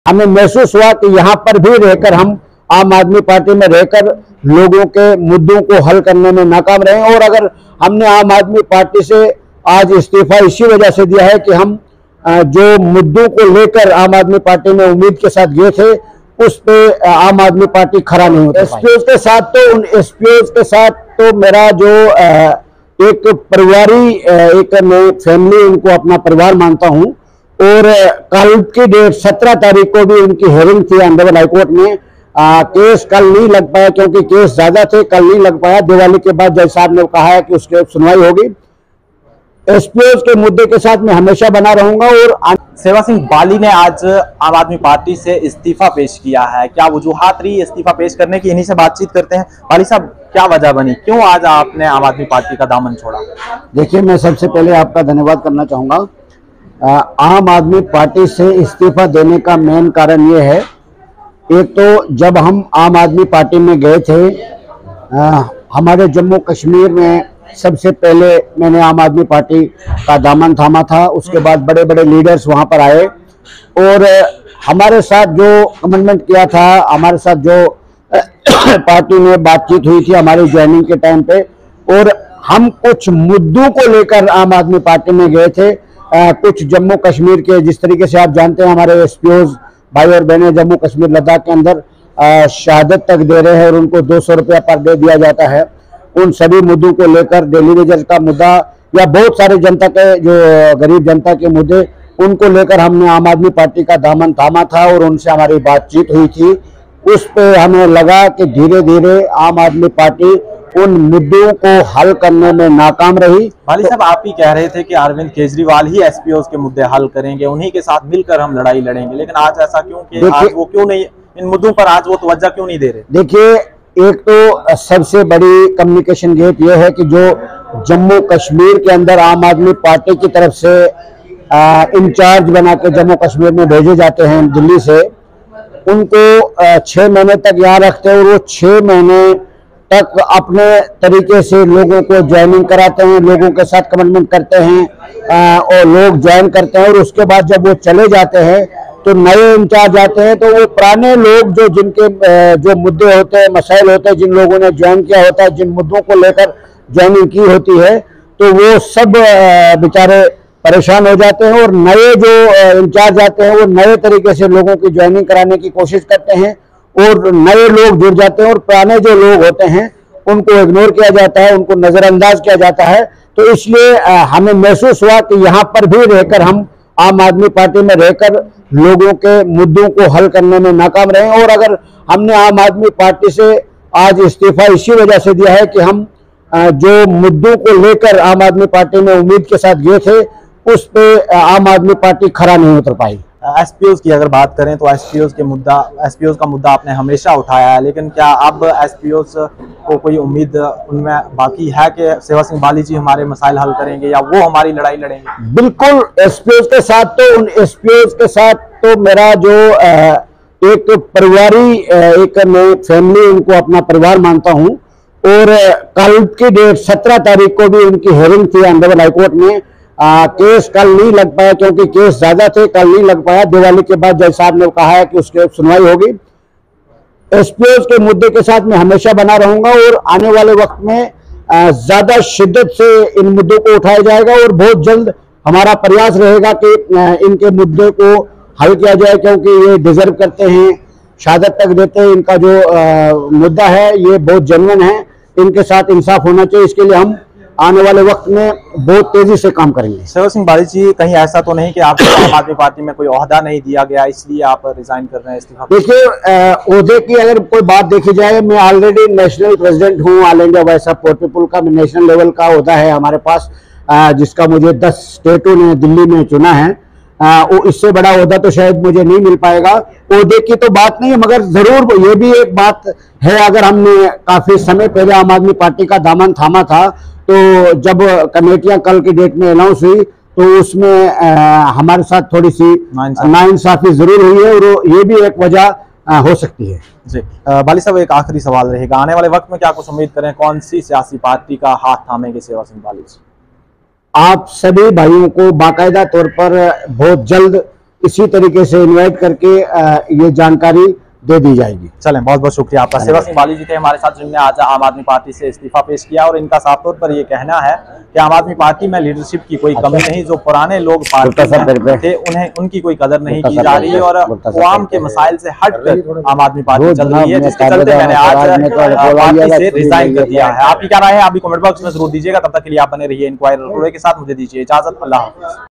हमें महसूस हुआ कि यहाँ पर भी रहकर हम आम आदमी पार्टी में रहकर लोगों के मुद्दों को हल करने में नाकाम रहे। और अगर हमने आम आदमी पार्टी से आज इस्तीफा इसी वजह से दिया है कि हम जो मुद्दों को लेकर आम आदमी पार्टी में उम्मीद के साथ गए थे उस पे आम आदमी पार्टी खड़ा नहीं होता। एसपीओ के साथ तो उन एसपीओ के साथ तो मेरा जो एक परिवारी एक मैं फैमिली उनको अपना परिवार मानता हूँ। और कल की डेट 17 तारीख को भी उनकी हियरिंग थी ऑनरेबल हाईकोर्ट में। केस कल नहीं लग पाया क्योंकि केस ज्यादा थे, कल नहीं लग पाया। दिवाली के बाद जज साहब ने कहा है कि उसके सुनवाई होगी। एसपीओ के मुद्दे के साथ मैं हमेशा बना रहूंगा। और सेवा सिंह बाली ने आज आम आदमी पार्टी से इस्तीफा पेश किया है, क्या वजूहात रही इस्तीफा पेश करने की? इन्हीं से बातचीत करते हैं। बाली साहब, क्या वजह बनी, क्यों आज आपने आम आदमी पार्टी का दामन छोड़ा? देखिए, मैं सबसे पहले आपका धन्यवाद करना चाहूंगा। आम आदमी पार्टी से इस्तीफा देने का मेन कारण ये है, एक तो जब हम आम आदमी पार्टी में गए थे हमारे जम्मू कश्मीर में सबसे पहले मैंने आम आदमी पार्टी का दामन थामा था। उसके बाद बड़े बड़े लीडर्स वहां पर आए और हमारे साथ जो कमिटमेंट किया था, हमारे साथ जो पार्टी में बातचीत हुई थी हमारी ज्वाइनिंग के टाइम पे, और हम कुछ मुद्दों को लेकर आम आदमी पार्टी में गए थे। कुछ जम्मू कश्मीर के, जिस तरीके से आप जानते हैं हमारे एसपीओज भाई और बहनें जम्मू कश्मीर लद्दाख के अंदर शहादत तक दे रहे हैं और उनको 200 रुपया पर डे दिया जाता है। उन सभी मुद्दों को लेकर, डेली वेजेस का मुद्दा या बहुत सारे जनता के जो गरीब जनता के मुद्दे, उनको लेकर हमने आम आदमी पार्टी का दामन थामा था और उनसे हमारी बातचीत हुई थी। उस पे हमें लगा कि धीरे धीरे आम आदमी पार्टी उन मुद्दों को हल करने में नाकाम रही। बाली साहब, आप ही कह रहे थे कि अरविंद केजरीवाल ही एसपीओ के मुद्दे हल करेंगे, उन्हीं के साथ मिलकर हम लड़ाई लड़ेंगे, लेकिन आज ऐसा क्यों कि आज वो क्यों नहीं, इन मुद्दों पर आज वो तवज्जो क्यों नहीं दे रहे? देखिए, एक तो सबसे बड़ी कम्युनिकेशन गैप यह है कि जो जम्मू कश्मीर के अंदर आम आदमी पार्टी की तरफ से इंचार्ज बना के जम्मू कश्मीर में भेजे जाते हैं दिल्ली से, उनको 6 महीने तक यहाँ रखते हैं और वो 6 महीने तक अपने तरीके से लोगों को ज्वाइनिंग कराते हैं, लोगों के साथ कमिटमेंट करते हैं और लोग ज्वाइन करते हैं। और उसके बाद जब वो चले जाते हैं तो नए इंचार्ज आते हैं, तो वो पुराने लोग जो जिनके जो मुद्दे होते हैं, मसाइल होते हैं, जिन लोगों ने ज्वाइन किया होता है, जिन मुद्दों को लेकर ज्वाइनिंग की होती है, तो वो सब बेचारे परेशान हो जाते हैं। और नए जो इंचार्ज आते हैं वो नए तरीके से लोगों की ज्वाइनिंग कराने की कोशिश करते हैं और नए लोग जुड़ जाते हैं और पुराने जो लोग होते हैं उनको इग्नोर किया जाता है, उनको नजरअंदाज किया जाता है। तो इसलिए हमें महसूस हुआ कि यहाँ पर भी रहकर हम आम आदमी पार्टी में रहकर लोगों के मुद्दों को हल करने में नाकाम रहे। और अगर हमने आम आदमी पार्टी से आज इस्तीफा इसी वजह से दिया है कि हम जो मुद्दों को लेकर आम आदमी पार्टी में उम्मीद के साथ गए थे उस पे आम आदमी पार्टी खड़ा नहीं उतर पाई। एसपीओ की अगर बात करें तो एसपीओ का मुद्दा आपने हमेशा उठाया है, लेकिन क्या अब एसपीओ को कोई उम्मीद उनमें बाकी है कि सेवा सिंह बाली जी हमारे मसाइल हल करेंगे या वो हमारी लड़ाई लड़ेंगे? बिल्कुल, एसपीओ के साथ तो उन एसपीओ के साथ तो मेरा जो एक परिवारी एक मैं फैमिली उनको अपना परिवार मानता हूँ। और कल की डेट 17 तारीख को भी उनकी हियरिंग थी ऑनरेबल हाईकोर्ट में। केस कल नहीं लग पाया क्योंकि केस ज्यादा थे, कल नहीं लग पाया। दिवाली के बाद जज साहब ने कहा है कि उसके सुनवाई होगी। एसपीओ के मुद्दे के साथ मैं हमेशा बना रहूंगा और आने वाले वक्त में ज्यादा शिद्दत से इन मुद्दों को उठाया जाएगा और बहुत जल्द हमारा प्रयास रहेगा कि इनके मुद्दे को हल किया जाए, क्योंकि ये डिजर्व करते हैं, शहादत तक देते हैं। इनका जो मुद्दा है ये बहुत जेन्युइन है, इनके साथ इंसाफ होना चाहिए। इसके लिए हम आने वाले वक्त में बहुत तेजी से काम करेंगे। सेवा सिंह बाली जी, कहीं ऐसा तो नहीं कि आपको आम आदमी पार्टी में कोई ओहदा नहीं दिया गया इसलिए आप रिजाइन कर रहे हैं, इस्तीफा? देखिए, ओहदे की अगर कोई बात देखी जाए, मैं ऑलरेडी नेशनल प्रेसिडेंट हूँ all India voice of poor people का। नेशनल लेवल का ओहदा है हमारे पास, जिसका मुझे 10 स्टेटों ने दिल्ली में चुना है। वो इससे बड़ा ओहदा तो शायद मुझे नहीं मिल पाएगा। ओहदे की तो बात नहीं है, मगर जरूर ये भी एक बात है, अगर हमने काफी समय पहले आम आदमी पार्टी का दामन थामा था तो जब कमेटियां कल की डेट में अनाउंस हुई तो उसमें हमारे साथ थोड़ी सी नाइंसाफी जरूर हुई है और ये भी एक वजह हो सकती है। जी बाली साहब, एक आखिरी सवाल रहेगा, आने वाले वक्त में क्या कुछ उम्मीद करें, कौन सी सियासी पार्टी का हाथ थामेंगे सेवा सिंह बाली जी? आप सभी भाइयों को बाकायदा तौर पर बहुत जल्द इसी तरीके से इन्वाइट करके ये जानकारी दे दी जाएगी। चलें, बहुत बहुत शुक्रिया आपका। सेवा सिंह बाली जी थे हमारे साथ, जिन्होंने आज आम आदमी पार्टी से इस्तीफा पेश किया और इनका साफ तौर पर ये कहना है कि आम आदमी पार्टी में लीडरशिप की कोई कमी नहीं, जो पुराने लोग पार्टी में थे उन्हें उनकी कोई कदर नहीं की जा रही है और अवाम के मसाइल से हटकर आम आदमी पार्टी चल रही है, जिसके चलते मैंने आज पार्टी से रिजाइन कर दिया है। आपकी क्या राय है, आप भी कमेंट बॉक्स में जरूर दीजिएगा। तब तक के लिए आप बने रहिए इंक्वायरर के साथ। मुझे दीजिए इजाजत, अल्लाह हाफ़िज़।